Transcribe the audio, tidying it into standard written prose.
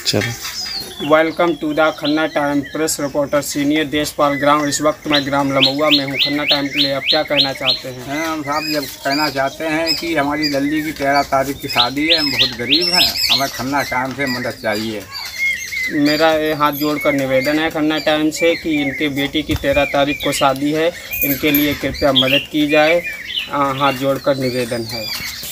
चलो। Welcome to the Khanna time, press reporter senior Deshpal ग्राम। इस वक्त मैं ग्राम लमहुआ में हूँ। खन्ना टाइम के लिए आप क्या कहना चाहते हैं? हम साहब जब कहना चाहते हैं कि हमारी लल्ली की 13 तारीख की शादी है, हम बहुत गरीब हैं, हमें खन्ना टाइम से मदद चाहिए। मेरा ये हाथ जोड़कर निवेदन है खन्ना टाइम से कि इनके बेटी की 13 तारीख को शादी है, इनके लिए कृपया मदद की जाए। हाथ जोड़कर निवेदन है।